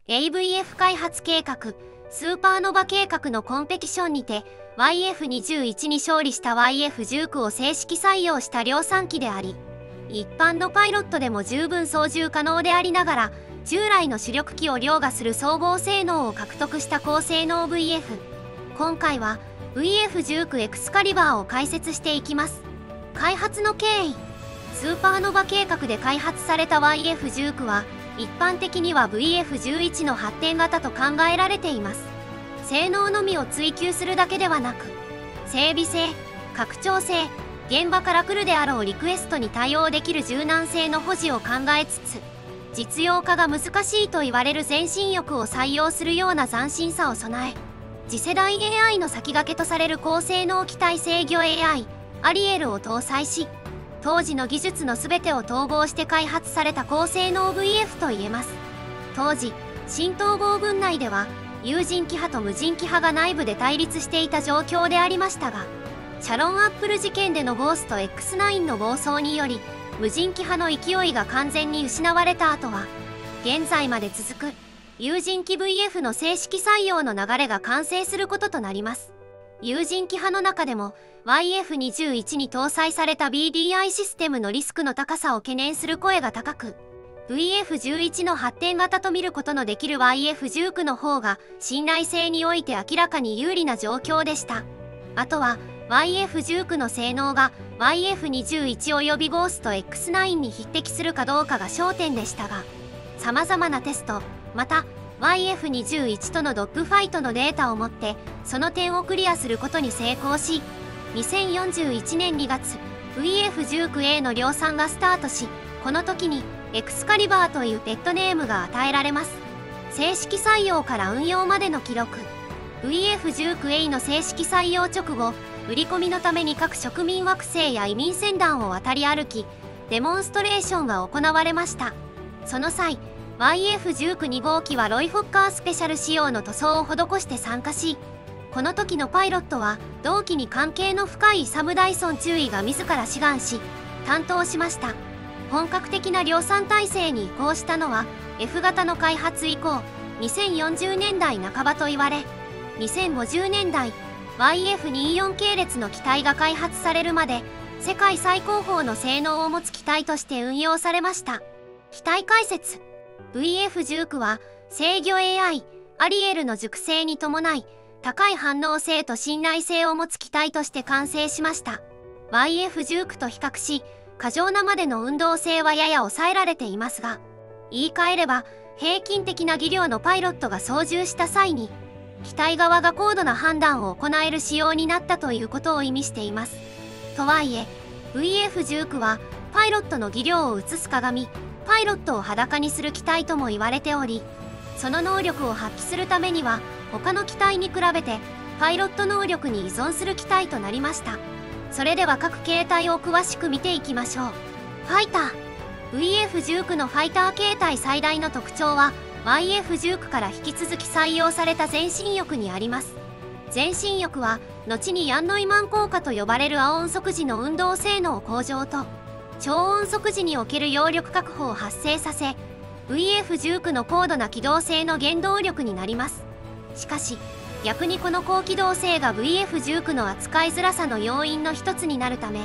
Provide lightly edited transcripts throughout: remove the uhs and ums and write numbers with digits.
AVF 開発計画スーパーノバ計画のコンペティションにて YF21 に勝利した YF19 を正式採用した量産機であり、一般のパイロットでも十分操縦可能でありながら、従来の主力機を凌駕する総合性能を獲得した高性能 VF。今回は VF19 エクスカリバーを解説していきます。開発の経緯。スーパーノバ計画で開発された YF19 は一般的には VF11 の発展型と考えられています。性能のみを追求するだけではなく、整備性、拡張性、現場から来るであろうリクエストに対応できる柔軟性の保持を考えつつ、実用化が難しいと言われる前進翼を採用するような斬新さを備え、次世代 AI の先駆けとされる高性能機体制御 AI アリエルを搭載し、当時の技術の全てを統合して開発された高性能 VF と言えます。当時新統合軍内では有人機派と無人機派が内部で対立していた状況でありましたが、シャロンアップル事件でのゴースト X9 の暴走により無人機派の勢いが完全に失われた後は、現在まで続く有人機 VF の正式採用の流れが完成することとなります。有人機派の中でも YF21 に搭載された BDI システムのリスクの高さを懸念する声が高く、VF11 の発展型と見ることのできる YF19 の方が信頼性において明らかに有利な状況でした。あとは YF19 の性能が YF21 およびゴースト X9 に匹敵するかどうかが焦点でしたが、様々なテスト、また YF21 とのドッグファイトのデータを持ってその点をクリアすることに成功し、2041年2月 VF19A の量産がスタートし、この時にエクスカリバーというペットネームが与えられます。正式採用から運用までの記録。 VF19A の正式採用直後、売り込みのために各植民惑星や移民船団を渡り歩き、デモンストレーションが行われました。その際YF192号機はロイ・フォッカースペシャル仕様の塗装を施して参加し、この時のパイロットは同機に関係の深いサム・ダイソン中尉が自ら志願し担当しました。本格的な量産体制に移行したのは F 型の開発以降2040年代半ばと言われ、2050年代 YF24 系列の機体が開発されるまで世界最高峰の性能を持つ機体として運用されました。機体解説。VF19 は制御 AI アリエルの熟成に伴い高い反応性と信頼性を持つ機体として完成しました。 YF19 と比較し過剰なまでの運動性はやや抑えられていますが、言い換えれば平均的な技量のパイロットが操縦した際に機体側が高度な判断を行える仕様になったということを意味しています。とはいえ VF19 はパイロットの技量を映す鏡、パイロットを裸にする機体とも言われており、その能力を発揮するためには他の機体に比べてパイロット能力に依存する機体となりました。それでは各形態を詳しく見ていきましょう。ファイター。 VF19 のファイター形態最大の特徴は YF19 から引き続き採用された前進翼にあります。前進翼は後にヤンノイマン効果と呼ばれる亜音速時の運動性能向上と超音速時における揚力確保を発生させ VF19 の高度な機動性の原動力になります。しかし逆にこの高機動性が VF19 の扱いづらさの要因の一つになるため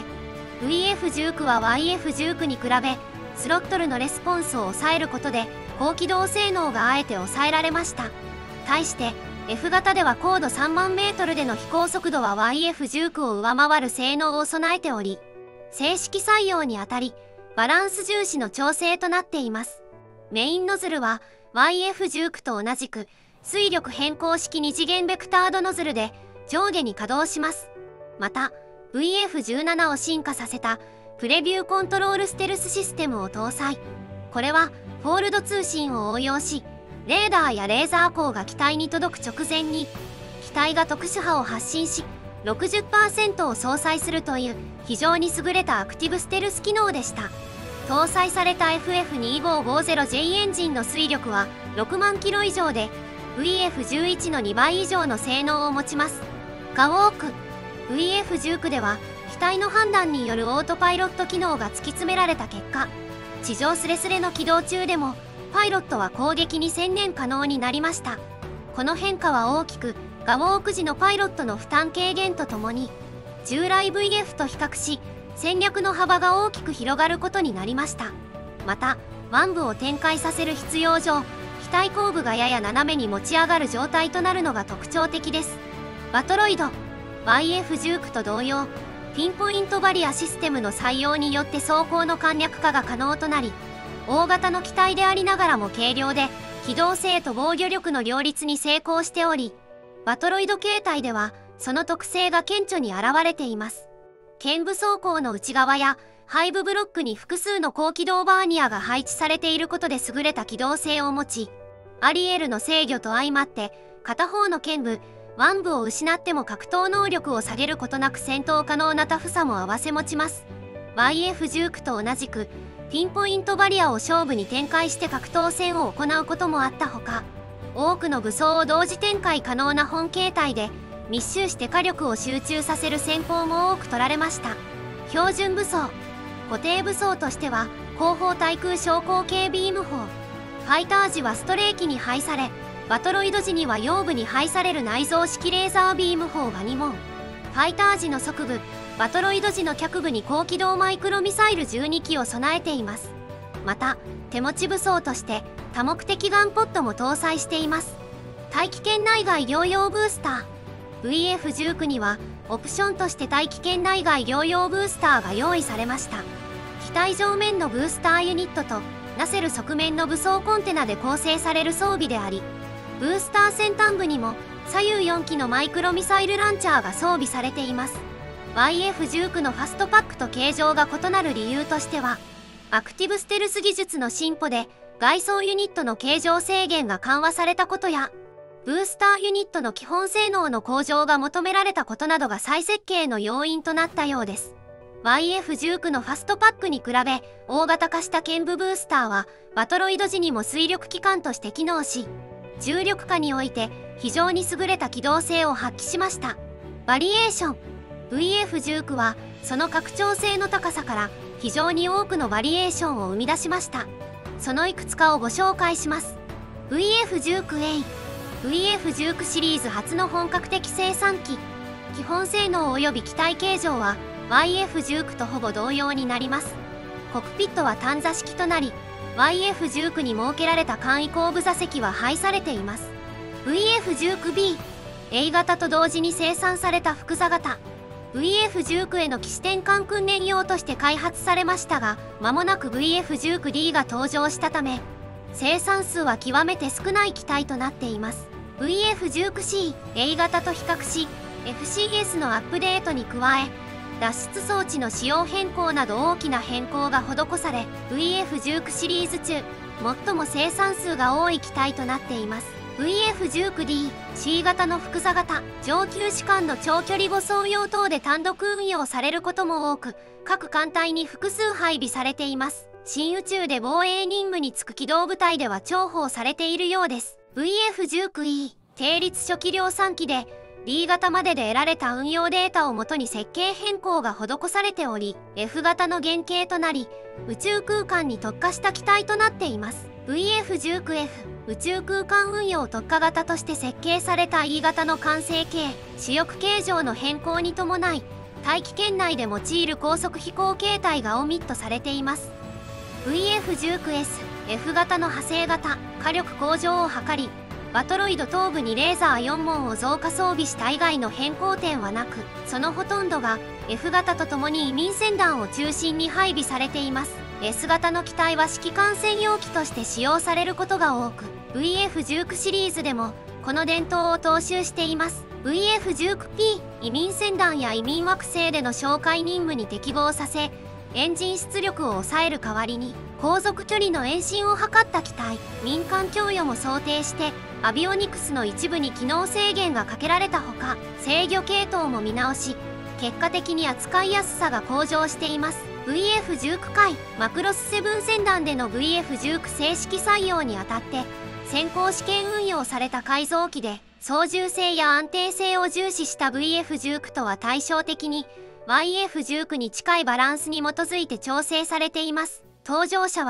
VF19 は YF19 に比べスロットルのレスポンスを抑えることで高機動性能があえて抑えられました。対して F 型では高度3万メートルでの飛行速度は YF19 を上回る性能を備えており、正式採用にあたりバランス重視の調整となっています。メインノズルは YF19 と同じく水力変更式2次元ベクタードノズルで上下に稼働します。また VF17 を進化させたプレビューコントロールステルスシステムを搭載。これはフォールド通信を応用し、レーダーやレーザー光が機体に届く直前に機体が特殊波を発信し 60% を相殺するという非常に優れたアクティブステルス機能でした。搭載された FF2550J エンジンの推力は6万キロ以上で VF11 の2倍以上の性能を持ちます。が多く VF19 では機体の判断によるオートパイロット機能が突き詰められた結果、地上スレスレの起動中でもパイロットは攻撃に専念可能になりました。この変化は大きく、ガウォーク時のパイロットの負担軽減とともに、従来 VF と比較し、戦略の幅が大きく広がることになりました。また、腕部を展開させる必要上、機体後部がやや斜めに持ち上がる状態となるのが特徴的です。バトロイド YF19 と同様、ピンポイントバリアシステムの採用によって装甲の簡略化が可能となり、大型の機体でありながらも軽量で、機動性と防御力の両立に成功しており、バトロイド形態ではその特性が顕著に現れています。剣部装甲の内側や背部ブロックに複数の高機動バーニアが配置されていることで優れた機動性を持ち、アリエルの制御と相まって片方の剣部、腕部を失っても格闘能力を下げることなく戦闘可能なタフさも併せ持ちます。YF19 と同じくピンポイントバリアを勝負に展開して格闘戦を行うこともあったほか、多くの武装を同時展開可能な本形態で密集して火力を集中させる戦法も多く取られました。標準武装、固定武装としては後方対空昇降系ビーム砲、ファイター時はストレー機に配され、バトロイド時には腰部に配される内蔵式レーザービーム砲が2門、ファイター時の側部、バトロイド時の脚部に高機動マイクロミサイル12機を備えています。また、手持ち武装として多目的ガンポットも搭載しています。大気圏内外療養ブースター VF19 にはオプションとして大気圏内外療養ブースターが用意されました。機体上面のブースターユニットとナセル側面の武装コンテナで構成される装備であり、ブースター先端部にも左右4機のマイクロミサイルランチャーが装備されています。 YF19 のファストパックと形状が異なる理由としては、アクティブステルス技術の進歩で外装ユニットの形状制限が緩和されたことや、ブースターユニットの基本性能の向上が求められたことなどが再設計の要因となったようです。YF19 のファストパックに比べ大型化した剣部ブースターはバトロイド時にも推力機関として機能し、重力化において非常に優れた機動性を発揮しました。バリエーション VF19 はその拡張性の高さから非常に多くのバリエーションを生み出しました。そのいくつかをご紹介します。 VF19A VF19 シリーズ初の本格的生産機、基本性能及び機体形状は YF19 とほぼ同様になります。コックピットは単座式となり、YF19 に設けられた簡易後部座席は廃されています。 VF19B A 型と同時に生産された複座型 VF19 への起始転換訓練用として開発されましたが、間もなく VF19D が登場したため生産数は極めて少ない機体となっています。 VF19C A 型と比較し FCS のアップデートに加え脱出装置の仕様変更など大きな変更が施され、 VF19 シリーズ中最も生産数が多い機体となっています。 VF19D C 型の複座型、上級士官の長距離護送用等で単独運用されることも多く、各艦隊に複数配備されています。新宇宙で防衛任務に就く機動部隊では重宝されているようです。 VF19E 定率初期量産機でD 型までで得られた運用データをもとに設計変更が施されており、 F 型の原型となり宇宙空間に特化した機体となっています。 VF19F 宇宙空間運用特化型として設計された E 型の完成形主翼形状の変更に伴い、大気圏内で用いる高速飛行形態がオミットされています。 VF19S F 型の派生型、火力向上を図りバトロイド頭部にレーザー4門を増加装備した以外の変更点はなく、そのほとんどが F 型とともに移民船団を中心に配備されています。 S 型の機体は指揮官専用機として使用されることが多く、 VF19 シリーズでもこの伝統を踏襲しています。 VF19P 移民船団や移民惑星での哨戒任務に適合させ、エンジン出力を抑える代わりに航続距離の延伸を図った機体、民間供与も想定してアビオニクスの一部に機能制限がかけられたほか、制御系統も見直し、結果的に扱いやすさが向上しています。 VF19 回マクロス7船団での VF19 正式採用にあたって先行試験運用された改造機で、操縦性や安定性を重視した VF19 とは対照的に YF19 に近いバランスに基づいて調整されています。搭乗者は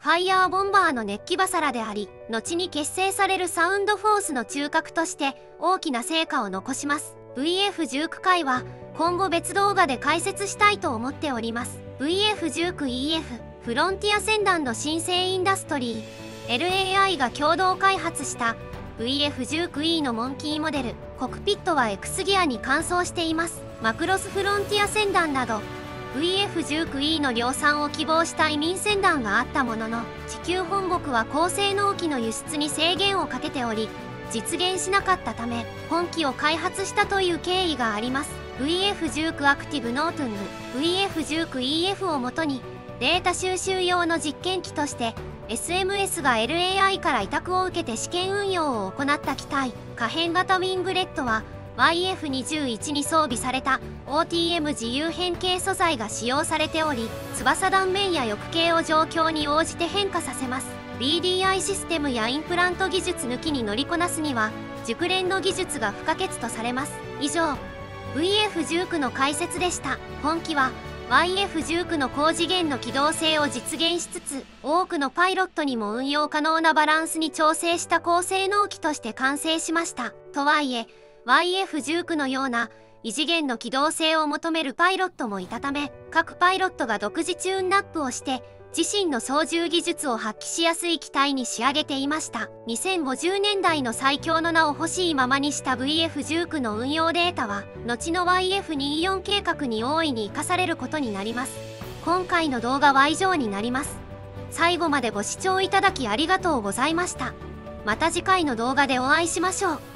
ファイヤーボンバーの熱気柱であり、後に結成されるサウンドフォースの中核として大きな成果を残します。VF19 回は今後別動画で解説したいと思っております。VF19EF フロンティア船団の新生インダストリー LAI が共同開発した VF19E のモンキーモデル。コクピットは X ギアに換装しています。マクロスフロンティア船団など VF19E の量産を希望した移民船団があったものの、地球本国は高性能機の輸出に制限をかけており実現しなかったため本機を開発したという経緯があります。 VF19 アクティブノートゥング VF19EF をもとにデータ収集用の実験機として SMS が LAI から委託を受けて試験運用を行った機体。可変型ウィングレットは YF21 に装備された OTM 自由変形素材が使用されており、翼断面や翼形を状況に応じて変化させます。 BDI システムやインプラント技術抜きに乗りこなすには熟練の技術が不可欠とされます。以上 VF19 の解説でした。本機は YF19 の高次元の機動性を実現しつつ、多くのパイロットにも運用可能なバランスに調整した高性能機として完成しました。とはいえ YF19 のような異次元の機動性を求めるパイロットもいたため、各パイロットが独自チューンナップをして自身の操縦技術を発揮しやすい機体に仕上げていました。2050年代の最強の名を欲しいままにした VF19 の運用データは後の YF24 計画に大いに生かされることになります。今回の動画は以上になります。最後までご視聴いただきありがとうございました。また次回の動画でお会いしましょう。